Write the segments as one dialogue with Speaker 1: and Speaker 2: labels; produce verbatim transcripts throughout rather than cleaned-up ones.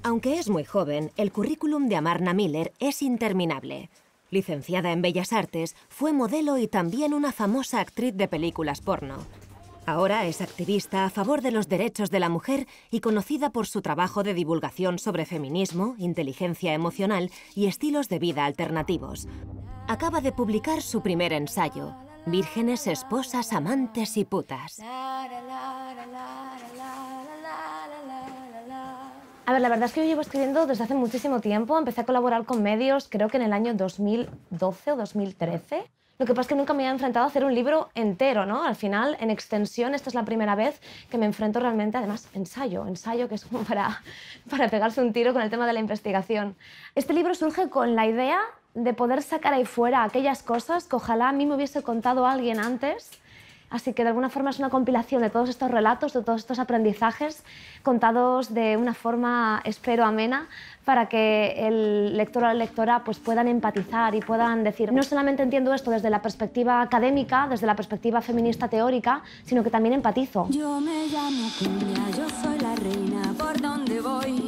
Speaker 1: Aunque es muy joven, el currículum de Amarna Miller es interminable. Licenciada en Bellas Artes, fue modelo y también una famosa actriz de películas porno. Ahora es activista a favor de los derechos de la mujer y conocida por su trabajo de divulgación sobre feminismo, inteligencia emocional y estilos de vida alternativos. Acaba de publicar su primer ensayo, Vírgenes, esposas, amantes y putas.
Speaker 2: A ver, la verdad es que yo llevo escribiendo desde hace muchísimo tiempo. Empecé a colaborar con medios, creo que en el año dos mil doce o dos mil trece. Lo que pasa es que nunca me había enfrentado a hacer un libro entero, ¿no? Al final, en extensión, esta es la primera vez que me enfrento realmente, además, ensayo, ensayo que es como para, para pegarse un tiro con el tema de la investigación. Este libro surge con la idea de poder sacar ahí fuera aquellas cosas que ojalá a mí me hubiese contado alguien antes. Así que de alguna forma es una compilación de todos estos relatos, de todos estos aprendizajes, contados de una forma, espero, amena, para que el lector o la lectora pues, puedan empatizar y puedan decir, no solamente entiendo esto desde la perspectiva académica, desde la perspectiva feminista teórica, sino que también empatizo.
Speaker 3: Yo me llamo Cuña, yo soy la reina, por donde voy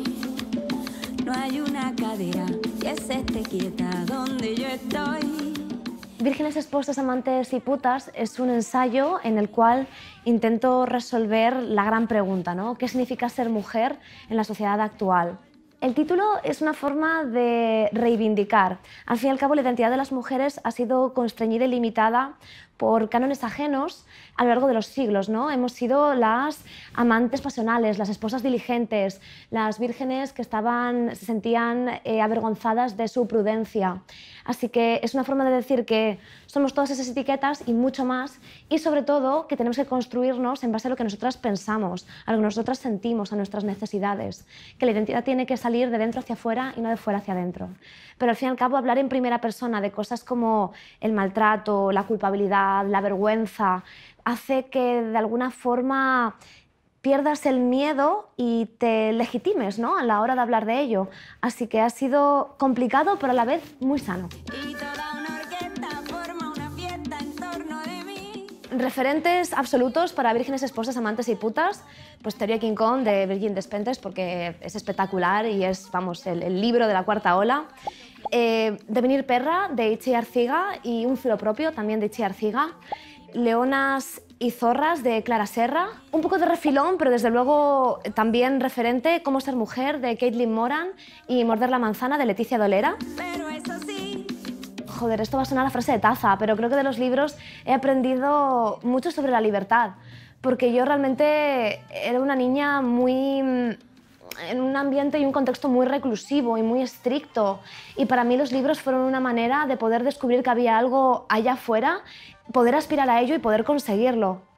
Speaker 3: no hay una cadera que se esté quieta donde yo estoy.
Speaker 2: Vírgenes, esposas, amantes y putas es un ensayo en el cual intento resolver la gran pregunta, ¿no? ¿Qué significa ser mujer en la sociedad actual? El título es una forma de reivindicar. Al fin y al cabo, la identidad de las mujeres ha sido constreñida y limitada por cánones ajenos a lo largo de los siglos, ¿no? Hemos sido las amantes pasionales, las esposas diligentes, las vírgenes que estaban, se sentían eh, avergonzadas de su prudencia. Así que es una forma de decir que somos todas esas etiquetas y mucho más, y sobre todo que tenemos que construirnos en base a lo que nosotras pensamos, a lo que nosotras sentimos, a nuestras necesidades, que la identidad tiene que salir de dentro hacia afuera y no de fuera hacia adentro. Pero al fin y al cabo hablar en primera persona de cosas como el maltrato, la culpabilidad, la vergüenza, hace que de alguna forma pierdas el miedo y te legitimes, ¿no? A la hora de hablar de ello. Así que ha sido complicado, pero a la vez muy sano.
Speaker 3: Y toda una orquesta forma una fiesta en torno de mí.
Speaker 2: Referentes absolutos para vírgenes, esposas, amantes y putas, pues Teoría King Kong de Virgin Despentes, porque es espectacular y es, vamos, el, el libro de la cuarta ola. Eh, Devenir perra de Itziar Arciga y Un filo propio también de Itziar Arciga. Leonas y zorras de Clara Serra. Un poco de refilón, pero desde luego también referente, Cómo ser mujer de Caitlin Moran y Morder la manzana de Leticia Dolera.
Speaker 3: Pero eso sí.
Speaker 2: Joder, esto va a sonar a frase de taza, pero creo que de los libros he aprendido mucho sobre la libertad, porque yo realmente era una niña muy en un ambiente y un contexto muy reclusivo y muy estricto, y para mí los libros fueron una manera de poder descubrir que había algo allá afuera, poder aspirar a ello y poder conseguirlo.